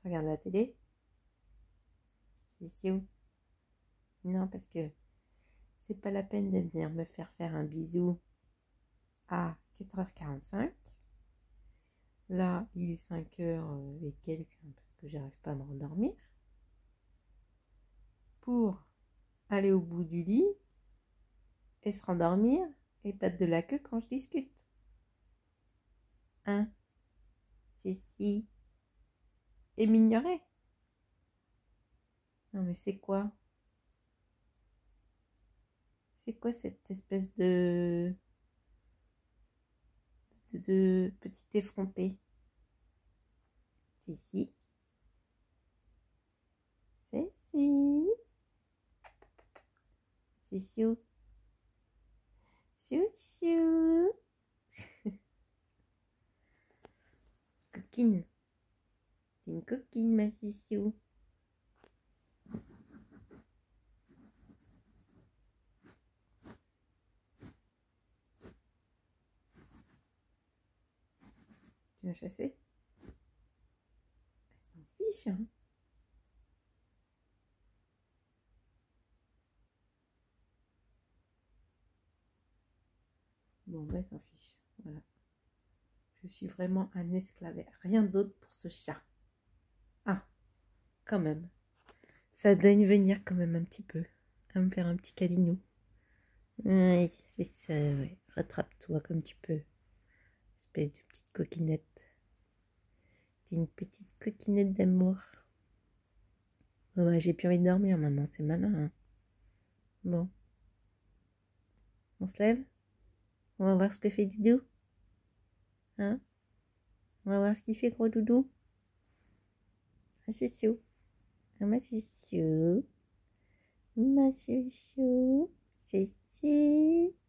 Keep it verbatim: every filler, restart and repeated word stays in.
regardes la télé? C'est où? Non, parce que c'est pas la peine de venir me faire faire un bisou à quatre heures quarante-cinq. Là, il est cinq heures et quelques, parce que j'arrive pas à me rendormir. Pour aller au bout du lit et se rendormir et battre de la queue quand je discute. Hein? Si, si. Et m'ignorer. Non, mais c'est quoi? C'est quoi cette espèce de... de, de petit effronté? Si, si. C'est si. Chouchou. Chouchou. Coquine. C'est une coquine, ma chouchou. Tu l'as chassée? Elle s'en fiche, hein. Bon, bah, elle s'en fiche. Voilà. Je suis vraiment un esclave. Rien d'autre pour ce chat. Ah, quand même. Ça daigne venir quand même un petit peu. À me faire un petit câlinou. Oui, c'est ça, ouais. Rattrape-toi comme tu peux. Espèce de petite coquinette. T'es une petite coquinette d'amour. Oh, bah, j'ai plus envie de dormir maintenant, c'est malin. Hein. Bon. On se lève? On va voir ce que fait Doudou. Hein? On va voir ce qu'il fait, gros doudou. Ah, chouchou. Ah, ma chouchou. Ma chouchou. C'est si.